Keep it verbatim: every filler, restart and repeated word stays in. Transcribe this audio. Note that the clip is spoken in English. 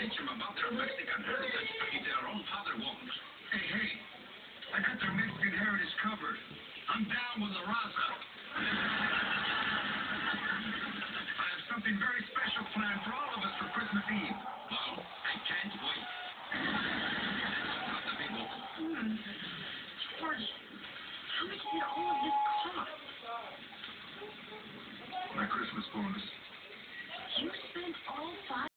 teach them about their Mexican heritage if their own father won't. Hey, hey, I got their Mexican heritage covered. I'm down with La Raza. I have something very special planned for all of us for Christmas Eve. Well, I can't wait. Not the people. Hmm. George, how much did all of this cost? My Christmas bonus. You spent all five.